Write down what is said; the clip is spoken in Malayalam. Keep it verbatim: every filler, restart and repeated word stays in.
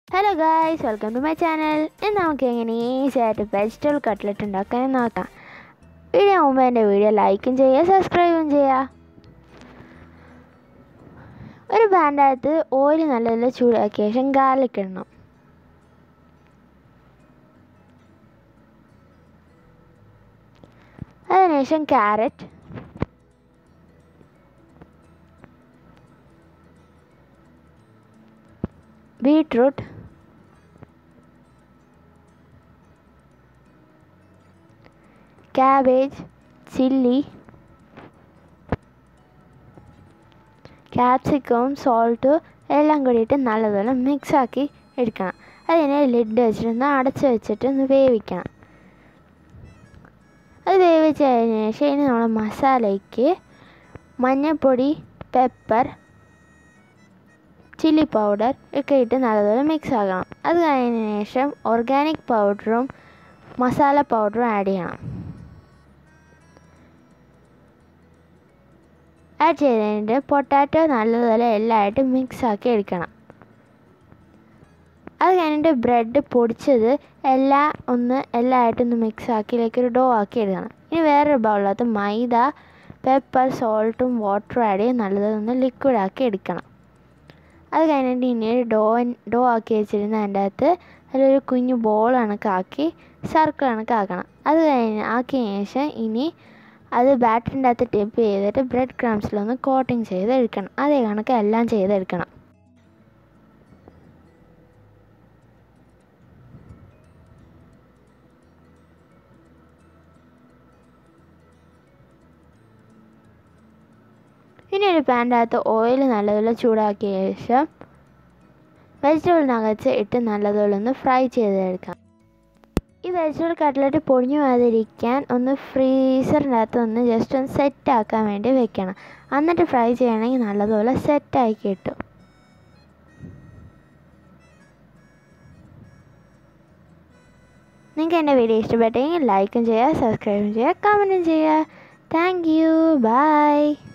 Hello guys, welcome to my channel. In this video, vegetable cutlet ഉണ്ടാക്കാൻ നോക്കാം. വീഡിയോ മുമ്പ് എൻ്റെ വീഡിയോ ലൈക്കും ചെയ്യുക, സബ്സ്ക്രൈബും ചെയ്യുക. ഒരു പാനിനകത്ത് ഓയിൽ നല്ലപോലെ ചൂടാക്കിയ ശേഷം ഗാർലിക് ഇടണം. അതിനുശേഷം carrot, beetroot, cabbage, chilli, capsicum, salt എല്ലാം കൂടിയിട്ട് നല്ലപോലെ മിക്സ് ആക്കി എടുക്കണം. അതിനെ ലിഡ് വെച്ചിട്ട് അടച്ച് വെച്ചിട്ട് ഒന്ന് വേവിക്കണം. അത് വേവിച്ച് കഴിഞ്ഞ ശേഷം ഇനി നമ്മൾ മസാലയ്ക്ക് മഞ്ഞൾപ്പൊടി, പെപ്പർ, ചില്ലി പൗഡർ ഒക്കെ ഇട്ട് നല്ലപോലെ മിക്സ് ആക്കണം. അത് കഴിഞ്ഞ ശേഷം ഓർഗാനിക് പൗഡറും മസാല പൗഡറും ആഡ് ചെയ്യണം. ആഡ് ചെയ്തതിൻ്റെ പൊട്ടാറ്റോ നല്ലതുപോലെ എല്ലാമായിട്ട് മിക്സ് ആക്കി എടുക്കണം. അത് കഴിഞ്ഞിട്ട് ബ്രെഡ് പൊടിച്ചത് എല്ലാം ഒന്ന് എല്ലാമായിട്ടൊന്ന് മിക്സ് ആക്കി ഇതിലേക്കൊരു ഡോ ആക്കി എടുക്കണം. ഇനി വേറൊരു ബൗളിനകത്ത് മൈദ, പെപ്പർ, സോൾട്ടും വാട്ടറും ആഡ് ചെയ്ത് നല്ലതൊന്ന് ലിക്വിഡ് ആക്കി എടുക്കണം. അത് കഴിഞ്ഞിട്ട് ഇനി ഒരു ഡോ ഡോ ആക്കി വെച്ചിരുന്ന അതിൻ്റെ അകത്ത് അതിലൊരു കുഞ്ഞു ബോൾ കണക്കാക്കി സർക്കിൾ കണക്കാക്കണം. അത് കഴിഞ്ഞ് ആക്കിയ ശേഷം ഇനി അത് ബാറ്ററിൻ്റെ അകത്ത് ടിപ്പ് ചെയ്തിട്ട് ബ്രെഡ് ക്രംസിലൊന്ന് കോട്ടിങ് ചെയ്തെടുക്കണം. അതേ കണക്ക് എല്ലാം ചെയ്തെടുക്കണം. ഇനി ഒരു പാനിൻ്റെ അകത്ത് ഓയിൽ നല്ലതുപോലെ ചൂടാക്കിയ ശേഷം വെജിറ്റബിൾ നഗറ്റ്സ് ഇട്ട് നല്ലതുപോലെ ഒന്ന് ഫ്രൈ ചെയ്തെടുക്കാം. ഈ വെജിറ്റബിൾ കട്ട്ലറ്റ് പൊടിഞ്ഞു പോകാതിരിക്കാൻ ഒന്ന് ഫ്രീസറിൻ്റെ അകത്ത് ഒന്ന് ജസ്റ്റ് ഒന്ന് സെറ്റാക്കാൻ വേണ്ടി വെക്കണം. എന്നിട്ട് ഫ്രൈ ചെയ്യണമെങ്കിൽ നല്ലതുപോലെ സെറ്റായി കിട്ടും. നിങ്ങൾക്ക് എൻ്റെ വീഡിയോ ഇഷ്ടപ്പെട്ടെങ്കിൽ ലൈക്കും ചെയ്യുക, സബ്സ്ക്രൈബും ചെയ്യുക, കമൻറ്റും ചെയ്യുക. Thank you, by.